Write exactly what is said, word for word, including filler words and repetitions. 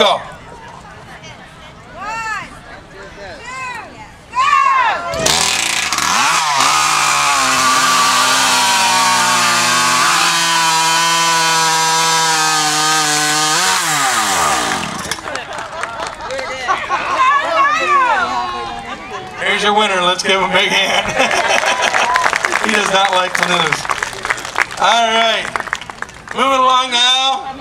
go. One, two, go! Here's your winner. Let's give him a big hand. He does not like to lose. All right. Moving along now.